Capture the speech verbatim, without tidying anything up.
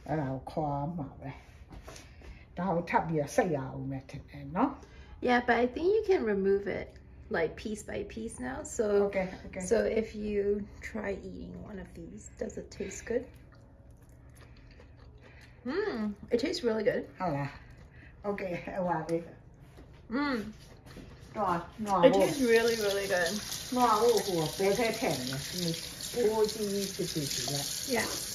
အဲ့ဒါကိုခွာမှာပဲဒါကိုထပ်ပြီးတော့စိတ်ရအောင်မယ်ထင်တယ်နော် Yeah, but I think you can remove it like piece by piece now. So okay okay so if you try eating one of these, does it taste good? Mmm, it tastes really good. ဟုတ်လား okay ဟိုပါလေ Mmm. တော့နော် It tastes really, really good. နော်ဟိုဟိုဘယ်ထဲထည့်လဲဒီဟိုကြီးကြီးဖြစ်ဖြစ်လား Yeah.